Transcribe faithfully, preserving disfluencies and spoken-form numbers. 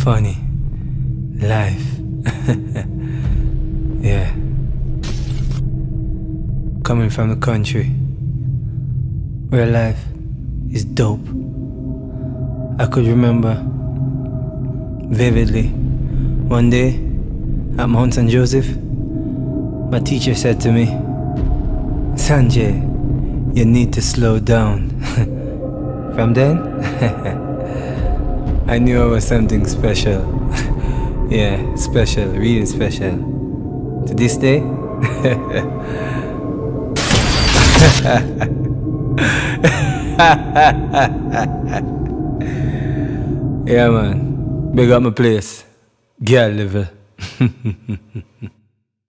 funny. Life. Yeah. Coming from the country where life is dope. I could remember vividly one day at Mount Saint Joseph, my teacher said to me, "Sanjay, you need to slow down." From then, I knew I was something special. Yeah, special, really special. To this day, yeah man, big up my place, girl level.